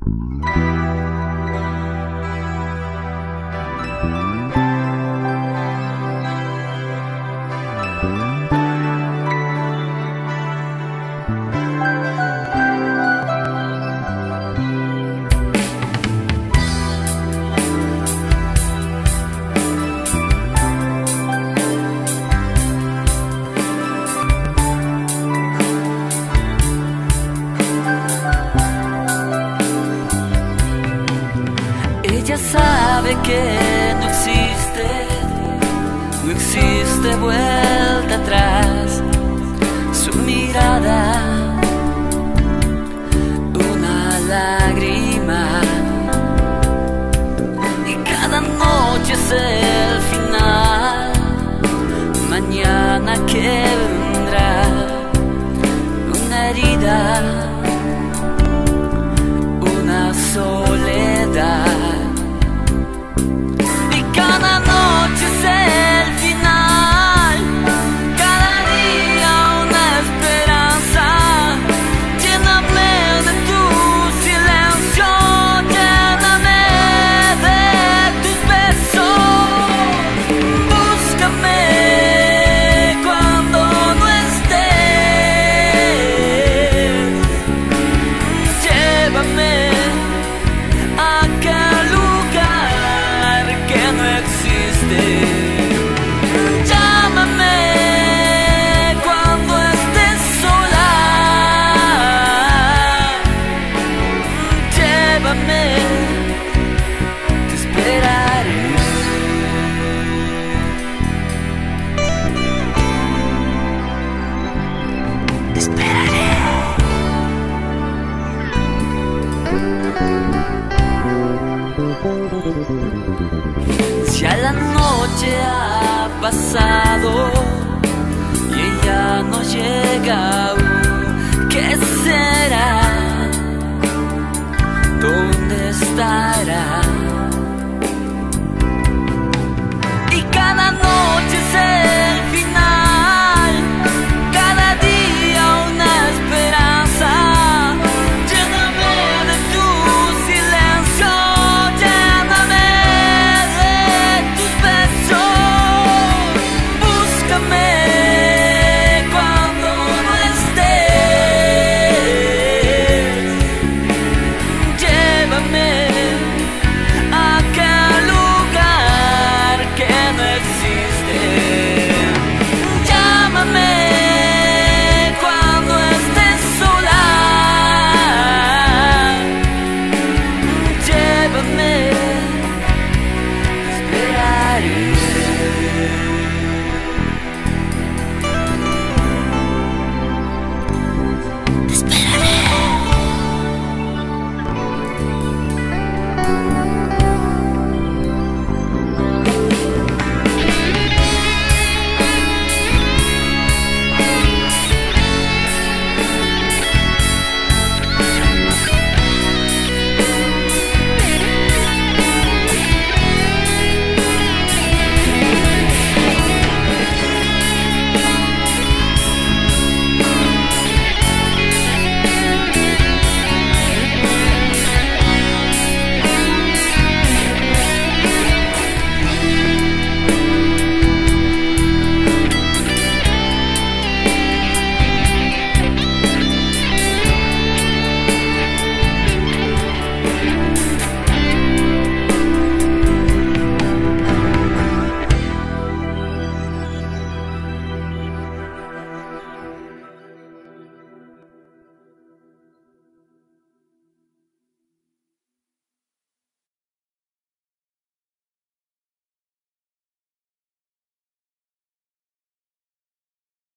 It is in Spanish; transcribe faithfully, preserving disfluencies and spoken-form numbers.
Ella sabe que no existe, no existe vuelta atrás. Su mirada, una lágrima, y cada noche es el final. Mañana que vendrá una herida, una soledad. Cada noche es el final, cada día una esperanza. Lléname de tu silencio, lléname de tus besos. Búscame cuando no estés, llévame a aquel lugar que no existe. Llámame cuando estés sola, llévame, te esperaré. Te esperaré. Ya la noche ha pasado y ella no llega.